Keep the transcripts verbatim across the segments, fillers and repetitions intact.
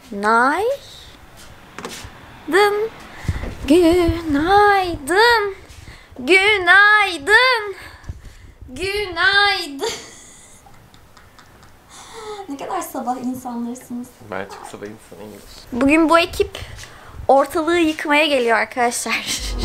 Günaydın. Günaydın. Günaydın. Günaydın. Ne kadar sabah insanlarsınız. Ben çok sabah insanıyım. Bugün bu ekip ortalığı yıkmaya geliyor arkadaşlar.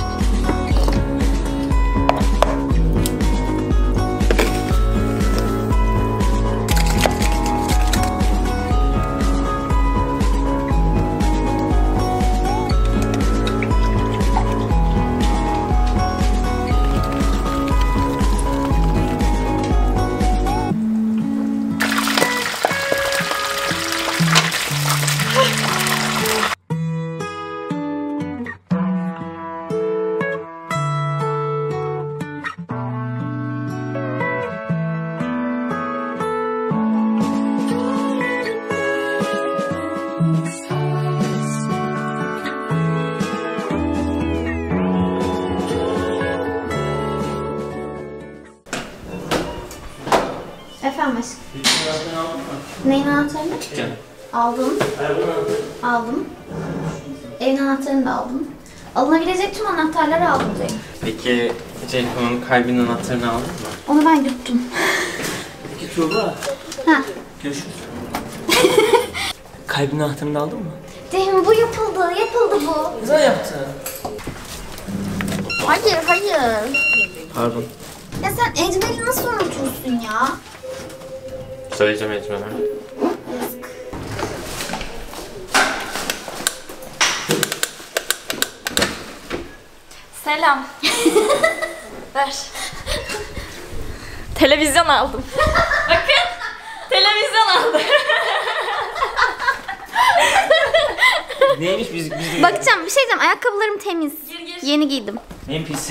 Efendim aşkım. Neyin anahtarını? Aldım. Aldım. Evin anahtarını da aldım. Alınabilecek tüm anahtarları aldım Ceyhun. Peki Ceyhun'un kalbinin anahtarını aldın mı? Onu ben yuttum. Peki Tuğba. Ha. Görüşürüz. Kalbinin anahtarını aldın mı? Ceyhun bu yapıldı. Yapıldı bu. Ne zaman yaptın? Hayır hayır. Pardon. Ya sen Ecmel'i nasıl unutursun ya? Söyleyeceğim Ecmel'e. Yazık. Selam. Ver. Televizyon aldım. Bakın. Televizyon aldım. Neymiş biz biz Bakacağım bir şey diyeceğim. Ayakkabılarım temiz. Gir, gir. Yeni giydim. En pis.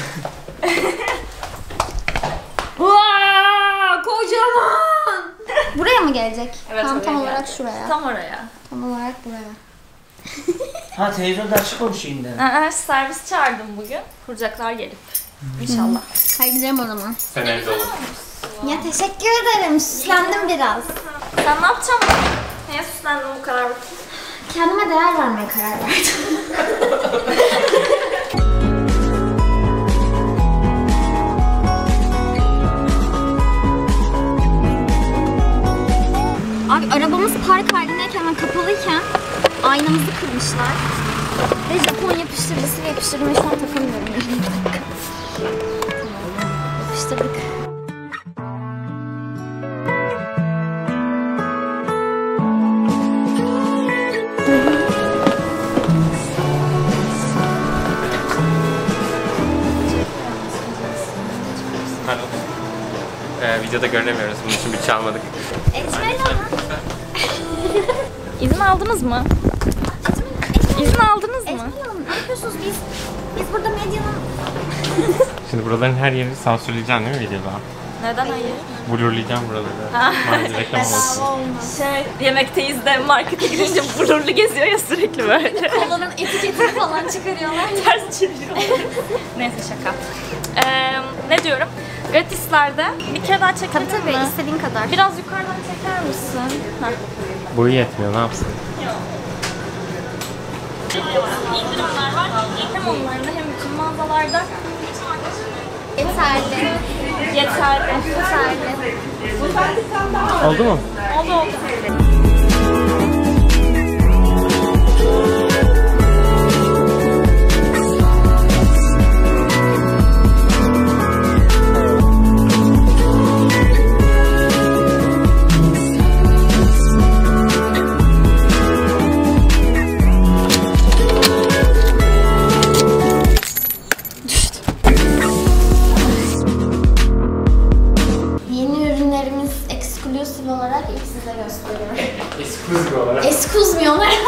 Vaa, kocaman. Buraya mı gelecek? Evet, tam oraya tam olarak gelecek. şuraya. Tam oraya. Tam olarak buraya. Ha televizyonda açık olmuş şimdi. Aa, servis çağırdım bugün. Kuracaklar gelip. İnşallah. Haydi gidelim o zaman. Sen evde olun. Ya teşekkür ederim. Süslendim biraz. Sen ne yapacaksın? Neye süslendin bu kadar bakayım? Kendime değer vermeye karar verdim. Abi arabamız park halindeyken ve kapalıyken aynamızı kırmışlar. Ve Japon yapıştırıcısı yapıştırmayı şu an takamıyorum. Yapıştırdık. Pardon. Ee, videoda görünemiyoruz. Bunun için bir çalmadık. Ecmel İzin aldınız mı? İzin aldınız mı? Ecmel Hanım ne yapıyorsunuz biz? Biz burada medyanın... Şimdi buraların her yerini sansürleyeceğim değil mi videoda? Neden hayır? Blurlayacağım buraları. Maalesef reklam olsun. Şey, yemekteyiz de markete girince blurlu geziyor ya sürekli böyle. Kolanın etiketini falan çıkarıyorlar. Ters çeviriyorlar. Neyse şaka. Ee, ne diyorum? Gratislerde bir kere daha çekelim Tabii tabii mi? istediğin kadar. Biraz yukarıdan çeker misin? Heh. Boyu yetmiyor, ne yapsın? İndirimler var. Hem onlarda hem bütün mağazalarda. Yeterli. Yeterli. Yeterli. Oldu mu? Oldu oldu. olarak ilk size gösteriyorum. Excuse me olarak. Excuse me olarak.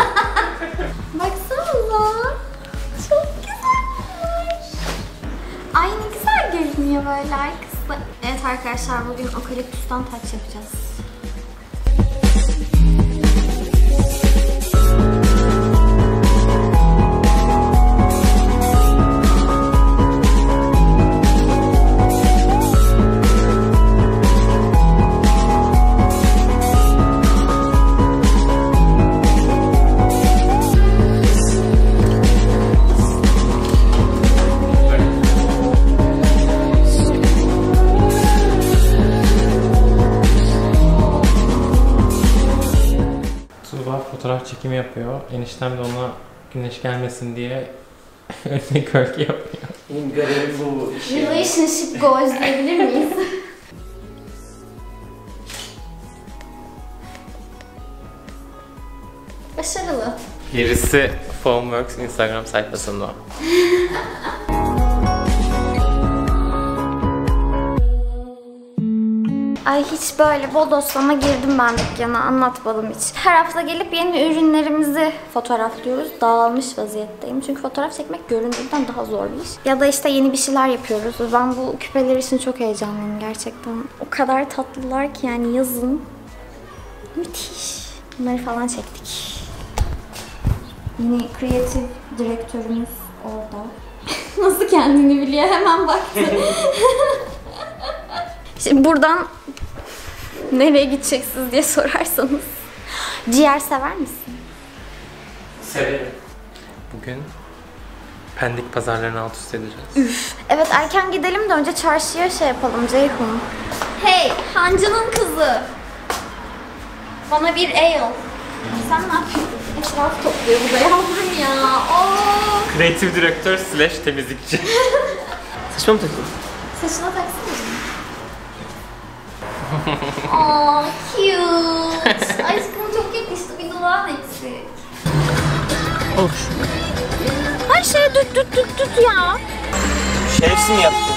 Baksanıza. Çok güzeller. Ay ne güzel görünüyor böyle arkası. Evet arkadaşlar bugün okaliptustan taç yapacağız. fotoğraf çekimi yapıyor. Eniştem de ona güneş gelmesin diye önüne gölge yapıyor. Benim görevim bu. Relationship goals diyebilir miyiz? Başarılı. Gerisi Formworks Instagram sayfasında. Ay hiç böyle bodoslama girdim ben dükkana, anlatmadım hiç. Her hafta gelip yeni ürünlerimizi fotoğraflıyoruz. Dağılmış vaziyetteyim. Çünkü fotoğraf çekmek göründüğünden daha zor bir iş. Ya da işte yeni bir şeyler yapıyoruz. Ben bu küpeler için çok heyecanlıyım gerçekten. O kadar tatlılar ki yani yazın. Müthiş. Bunları falan çektik. Yine kreatif direktörümüz orada. Nasıl kendini biliyor? Hemen baktı. Şimdi buradan nereye gideceksiniz diye sorarsanız. Ciğer sever misin? Severim. Bugün Pendik pazarlarını alt üst edeceğiz. Üf. Evet erken gidelim de önce çarşıya şey yapalım Ceyhun. Hey hancının kızı. Bana bir ale. Sen ne yapıyorsun? Etraf topluyor bu da yavrum ya. Oo. Kreatif direktör slash temizlikçi. Saçma mı takıldın? Saçına taksana. Aw cute. Aşkım çok yakıştı, bir dudağın eksik. Olur. Her şeye düt düt düt düt ya. Şerefsiz mi yaptın?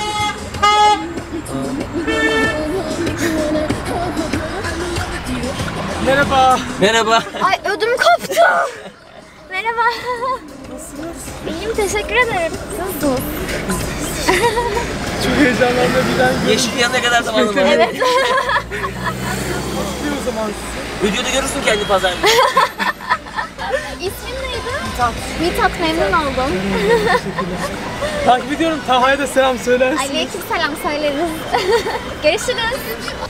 Merhaba. Merhaba. Ay ödüm koptu. Merhaba. Nasılsınız? İyiyim, teşekkür ederim. Nasılsınız? Çok heyecanlandım birden gördüm. Yeşil yanına kadar zamanım var. Evet. O zaman Videoda görürsün kendi pazarını. İsmin neydi? Mithat. Mithat, memnun oldum. takip ediyorum. Taha'ya da selam söylersin. Aleyküm selam söyleriz. Görüşürüz.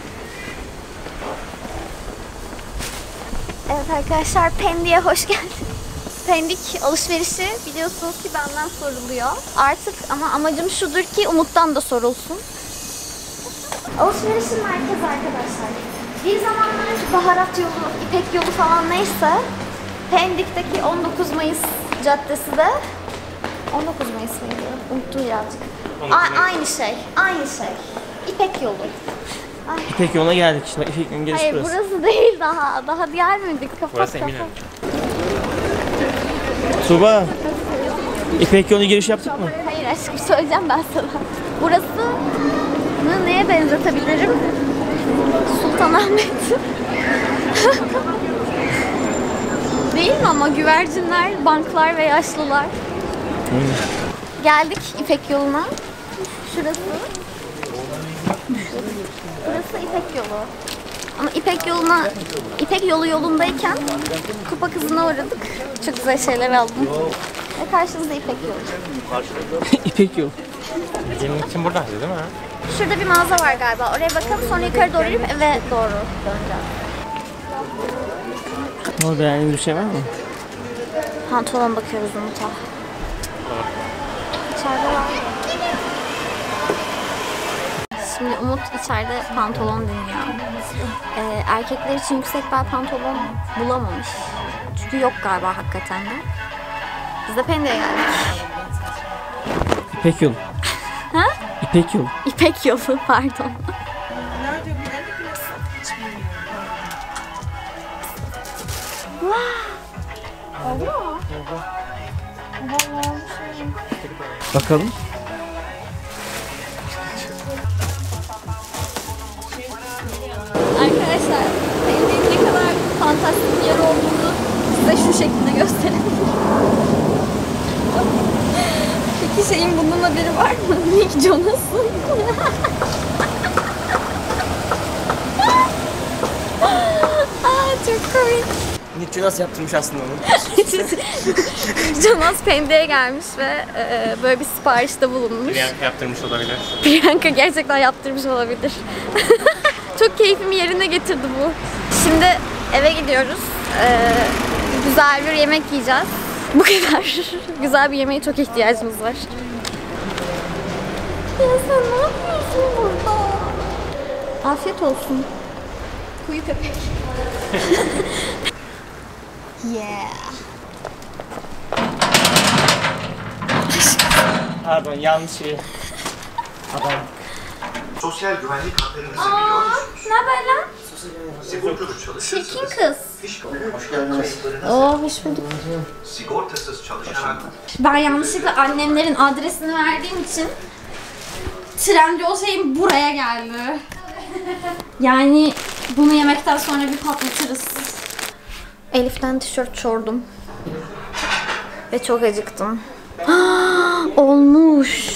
Evet arkadaşlar, Pendik'e hoş geldiniz. Pendik alışverişi biliyorsunuz ki benden soruluyor. Artık ama amacım şudur ki Umut'tan da sorulsun. Alışverişin merkezi arkadaşlar. Bir zamanlar baharat yolu, İpek yolu falan neyse, Pendik'teki on dokuz Mayıs caddesi de on dokuz Mayıs mıydı? Unuttum birazcık. A- aynı şey, aynı şey. İpek yolu. Ay. İpek yoluna geldik işte. İpek yolunun gerisi Hayır burası. burası değil daha. Daha diğer miydik? Kapat Burası kapat. Eminönü. Tuba. İpek yoluna giriş yaptık mı? Hayır aşkım, söyleyeceğim ben sana. Burası neye benzetebilirim? Sultanahmet. Değil mi ama güvercinler, banklar ve yaşlılar. Hmm. Geldik İpek yoluna. Şurası. Burası İpek yolu. Ama İpek yoluna, İpek yolu yolundayken Kupa Kızı'na uğradık. Çok güzel şeyler aldım. Ve karşınızda İpek yolu. İpek yolu. Yemek için buradaydı değil mi? Şurada bir mağaza var galiba. Oraya bakalım, sonra yukarı doğru inip eve doğru döneceğiz. Ama beğendiğiniz bir şey var mı? Pantolon bakıyoruz Umut'a. İçeride var. Şimdi Umut içeride pantolon deniyor. Ee, erkekler için yüksek bel pantolon bulamamış. Çünkü yok galiba hakikaten de. Biz de Pendik'e geldik. İpek yolu. Ha? İpek yolu. İpek yolu pardon. Bakalım. Arkadaşlar, Pendik'in ne kadar fantastik bir yer olduğunu size şu şekilde göstereyim. Peki şeyin bundan haberi var mı? Nick Jonas'ın. Aa, çok komik. Nick Jonas yaptırmış aslında onu. Jonas Pendik'e gelmiş ve e, böyle bir siparişte bulunmuş. Priyanka yaptırmış olabilir. Priyanka gerçekten yaptırmış olabilir. Çok keyfimi yerine getirdi bu. Şimdi eve gidiyoruz. Ee, güzel bir yemek yiyeceğiz. Bu kadar. Güzel bir yemeğe çok ihtiyacımız var. Ya sen ne yapıyorsun burada? Afiyet olsun. Kuyu köpek. Yeah. Pardon yanlış şey. Adam. Sosyal güvenlik haklarınızı biliyor musunuz? Ne haber lan? Sigortalı çalışırsınız. Çirkin kız. İş hoş geldiniz. Oo, hoş bulduk. Sigortasız çalışarak Ben yanlışlıkla annemlerin adresini verdiğim için Trendyol şeyim buraya geldi. Yani bunu yemekten sonra bir patlatırız. Elif'ten tişört çordum. Ve çok acıktım. Olmuş.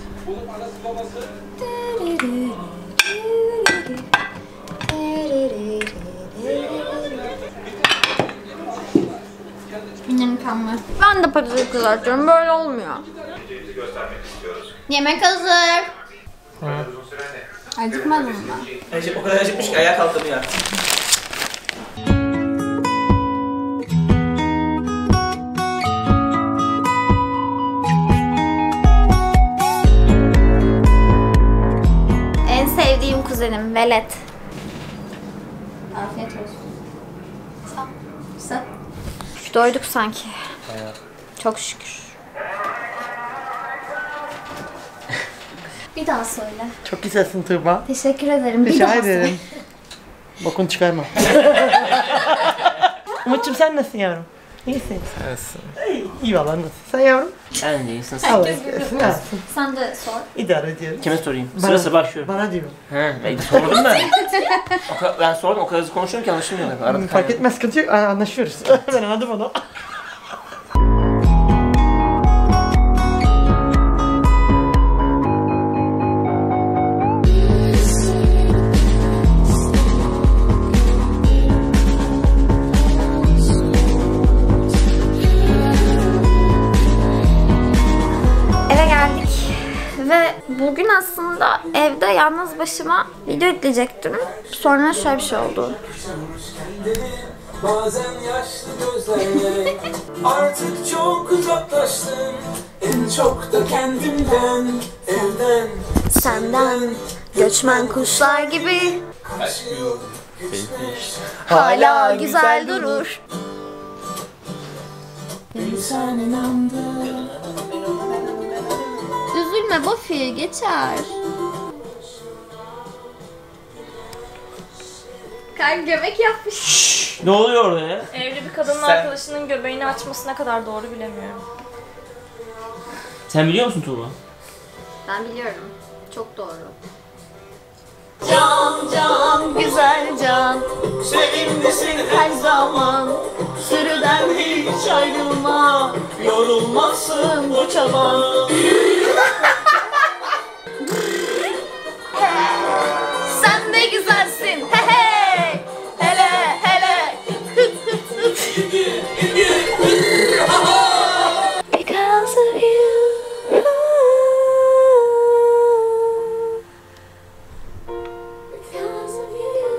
Yine kanlı. Ben de patates kızartıyorum. Böyle olmuyor. Yemek hazır. Acıkmadın mı? O kadar acıkmış ki ayağa kalkamıyor. En sevdiğim kuzenim Velet. Afiyet olsun. Sağ ol. Güzel. Doyduk sanki. Evet. Çok şükür. Bir daha söyle. Çok güzelsin Tuğba. Teşekkür ederim. Bir Rica daha ederim. söyle. Bokunu çıkarma. Umut'cum sen nasılsın yavrum? İyisin. Sensin. İyi, iyi valla nasılsın? Sen yavrum? Sen de iyisin. Allah istersin. Nasılsın? Sen de sor. İdare ediyorum. Kime sorayım? Bana- Sırası başlıyor. Bana diyorum. He, ben sordum ben. O kadar, ben sordum, o kadar hızlı konuşuyorum ki anlaşılmıyor. Arada Fark kaynadı. etmez, sıkıntı yok. Aa, anlaşıyoruz. Ben anladım onu. Eve geldik. Ve bugün aslında evde yalnız başıma video yükleyecektim. Sonra şöyle bir şey oldu. Bazen yaşlı gözlerle artık çok uzaklaştım. En çok da kendimden, evden, Senden göçmen kuşlar gibi aşk yok. hala güzel durur. Sen inandın. Üzülme Buffy, geçer. Kalp göbek yapmış. Ne oluyor orada ya? Evli bir kadının Sen- arkadaşının göbeğini açması ne kadar doğru bilemiyorum. Sen biliyor musun Tuğba? Ben biliyorum. Çok doğru. Can can güzel can, Sevimlisin her zaman sürüden hiç ayrılma, yorulmasın bu çaban. Sen de güzelsin, he he, hele hele. Because of you. Because of you.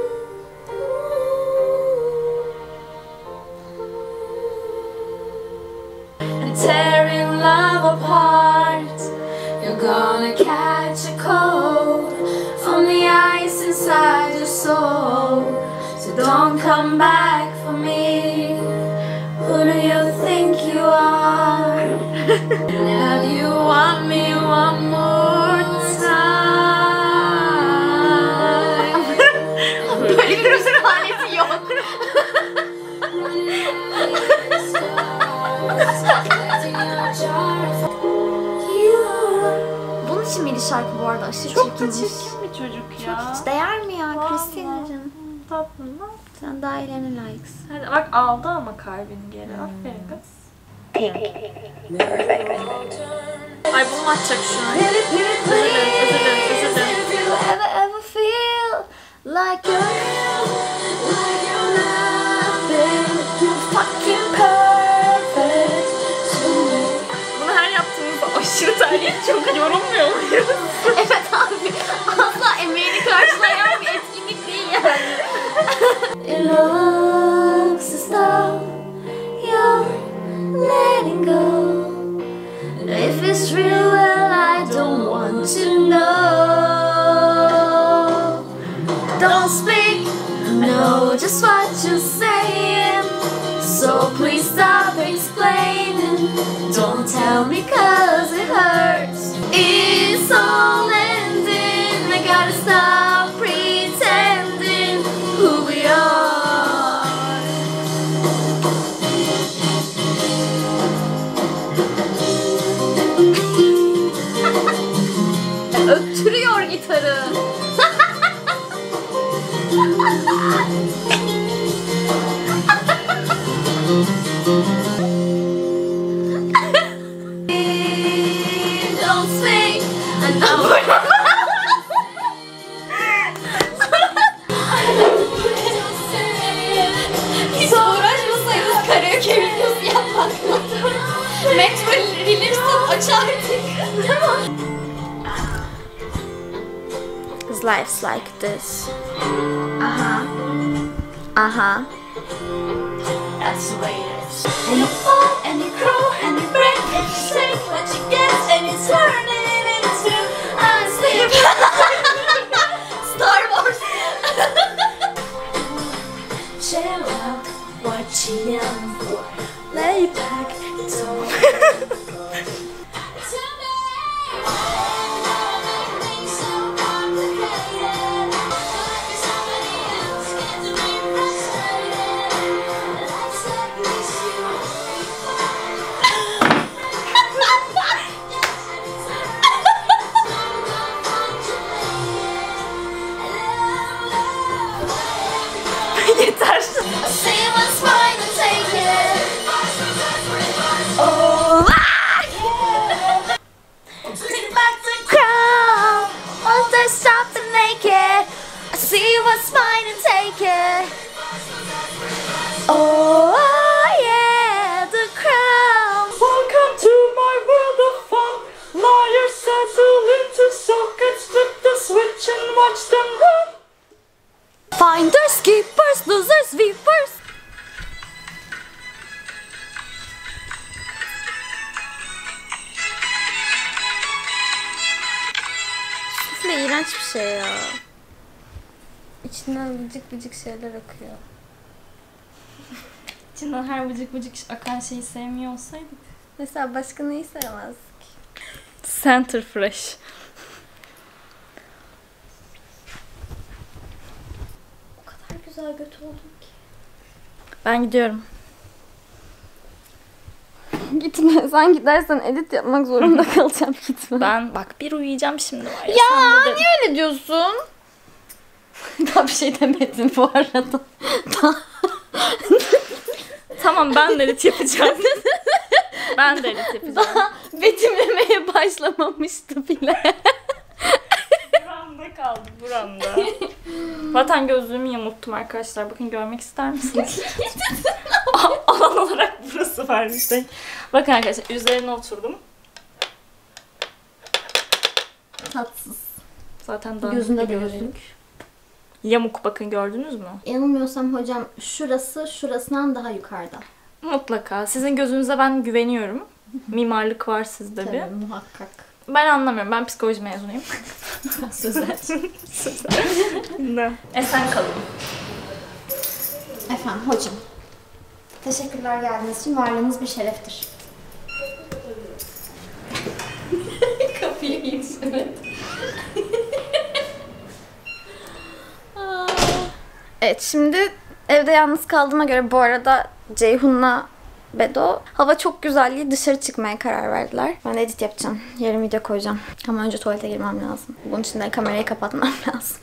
And tearing love apart, you're gonna catch a cold from the ice inside your soul. So don't come back for me. Who do you think you are? Now you want me one more time. Böyle bir müzik aleti yok. Bunun için miydi şarkı bu arada? Aşırı Çok da çirkinmiş. çirkin bir çocuk ya. Hiç değer mi ya Vallahi. Christina'cığım? Tatlı mı? Sen daha iyilerini likes. Hadi bak aldı ama kalbini geri. Aferin kız. Ay bunu açacak şu an. Özür dilerim, özür dilerim, özür dilerim. If you ever ever feel like you're like you're nothing, you're fucking perfect to me. Bunu her yaptığımızda aşırı terleyip çok yorulmuyor muyuz? Evet abi, asla emeğini karşılayan bir etkinlik değil yani. It looks as though you're letting go. If it's real, well, I don't want to know. Don't speak, know just what you're saying. So please. explaining. Don't tell me cause it hurts. It's all ending. I gotta stop pretending who we are. Öttürüyor gitarı. Don't swing. I know. Hiç uğraşmasaydınız karaoke videosu yapmakla. Metro Relips'ten aç artık. Cause life's like this. Aha. Aha. That's the way it is. And you fall, and you crawl, and you break, and you shake what you get, and you turn it into unsleep. Star Wars. Chill out, what you young for? Lay back, it's over. Yeter. See what's mine and take it. Oh, ah! Take back the crown. Once I stop the naked, I see what's mine and take it. Oh, yeah, the crown. Welcome to my world of fun. Liars settle into sockets, flip the switch and watch them run. Finders, keepers, losers, weepers. Sufle iğrenç bir şey ya. İçinden vıcık vıcık şeyler akıyor. İçinden her vıcık vıcık akan şeyi sevmiyor olsaydık. Mesela başka neyi sevmezdik? Center Fresh. O kadar güzel göt oldum ki. Ben gidiyorum. Gitme. Sen gidersen edit yapmak zorunda kalacağım. Gitme. Ben bak bir uyuyacağım şimdi var ya. Ya sen de de- niye öyle diyorsun? Daha bir şey demedim bu arada. Tamam ben de edit yapacağım. Ben de edit yapacağım. Daha betimlemeye başlamamıştı bile. Buramda kaldı buramda. Zaten gözlüğümü yamulttum arkadaşlar. Bakın görmek ister misiniz? A- Alan olarak burası var işte. Bakın arkadaşlar üzerine oturdum. Tatsız. Zaten daha Gözünde bir de gözlük. gözlük. Yamuk bakın gördünüz mü? Yanılmıyorsam hocam şurası şurasından daha yukarıda. Mutlaka. Sizin gözünüze ben güveniyorum. Mimarlık var sizde bir. Tabii muhakkak. Ben anlamıyorum. Ben psikoloji mezunuyum. Sözel. Ne? Esen kalın. Efendim hocam. Teşekkürler geldiğiniz için. Varlığınız bir şereftir. Kapıyı hiç evet. Evet şimdi evde yalnız kaldığıma göre bu arada Ceyhun'la Bedo hava çok güzel diye dışarı çıkmaya karar verdiler. Ben de edit yapacağım. Yarın video koyacağım. Ama önce tuvalete girmem lazım. Bunun için de kamerayı kapatmam lazım.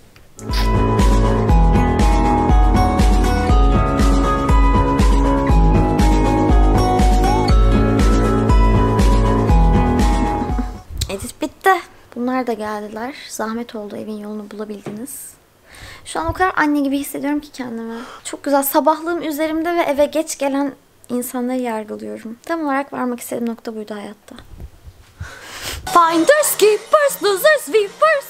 Edit bitti. Bunlar da geldiler. Zahmet oldu evin yolunu bulabildiniz. Şu an o kadar anne gibi hissediyorum ki kendimi. Çok güzel. Sabahlığım üzerimde ve eve geç gelen insanları yargılıyorum. Tam olarak varmak istediğim nokta buydu hayatta. Finders, keepers, losers, weepers.